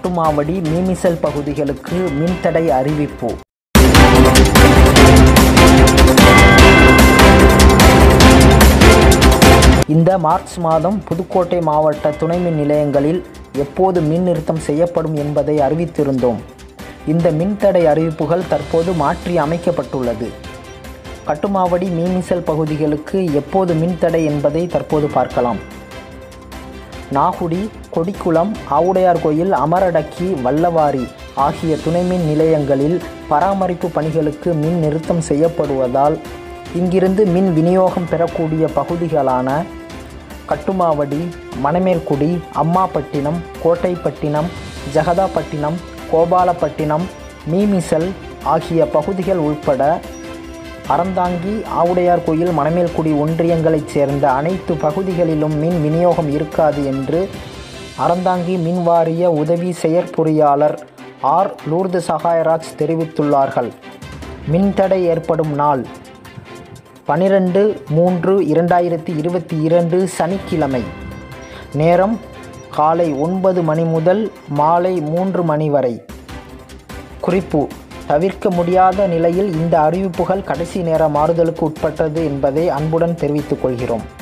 கட்டுமாவடி மீமிசல் பகுதிகளுக்கு மின்தடை அறிவிப்பு. இந்த மார்ச் மாதம் புதுக்கோட்டை மாவட்ட துணை மின் நிலையங்களில் எப்போது மின் நிறுத்தம் செய்யப்படும் என்பதை அறிவித்திருந்தோம். இந்த மின்தடை அறிவிப்புகள் தற்போது மாற்றி அமைக்கப்பட்டுள்ளது. கட்டுமாவடி மீமிசல் பகுதிகளுக்கு எப்போது மின்தடை என்பதை தற்போது பார்க்கலாம். நாகுடி, கொடிக்குளம், ஆவுடையார்கோயில், அமரடக்கி, வல்லவாரி ஆகிய துணைமின் நிலையங்களில் பராமரிப்பு பணிகளுக்கு மின் நிறுத்தம் செய்யப்படுவதால் இங்கிருந்து மின் விநியோகம் பெறக்கூடிய பகுதிகளான கட்டுமாவடி, மணமேல்குடி, அம்மாப்பட்டினம், கோட்டைப்பட்டினம், ஜெகதாப்பட்டினம், கோபாலப்பட்டினம், மீமிசல் ஆகிய பகுதிகள் உட்பட அறந்தாங்கி, ஆவுடையார்கோயில், மணமேல்குடி ஒன்றியங்களைச் சேர்ந்த அனைத்து பகுதிகளிலும் மின் விநியோகம் இருக்காது என்று அறந்தாங்கி மின்வாரிய உதவி செயற்பொறியாளர் ஆர். லூர்து சகாயராஜ் தெரிவித்துள்ளார்கள். மின்தடை ஏற்படும் நாள் 12/3/2022 சனிக்கிழமை. நேரம் காலை 9 மணி முதல் மாலை 3 மணி வரை. குறிப்பு: தவிர்க்க முடியாத நிலையில் இந்த அறிவிப்புகள் கடைசி நேர மாறுதலுக்கு உட்பட்டது என்பதை அன்புடன் தெரிவித்துக் கொள்கிறோம்.